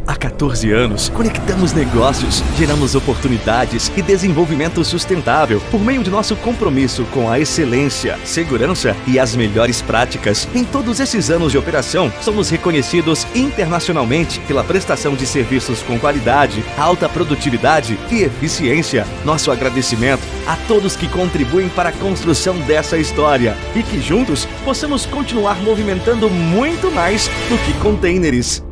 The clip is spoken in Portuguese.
Há 14 anos, conectamos negócios, geramos oportunidades e desenvolvimento sustentável por meio de nosso compromisso com a excelência, segurança e as melhores práticas. Em todos esses anos de operação, somos reconhecidos internacionalmente pela prestação de serviços com qualidade, alta produtividade e eficiência. Nosso agradecimento a todos que contribuem para a construção dessa história e que juntos possamos continuar movimentando muito mais do que containers.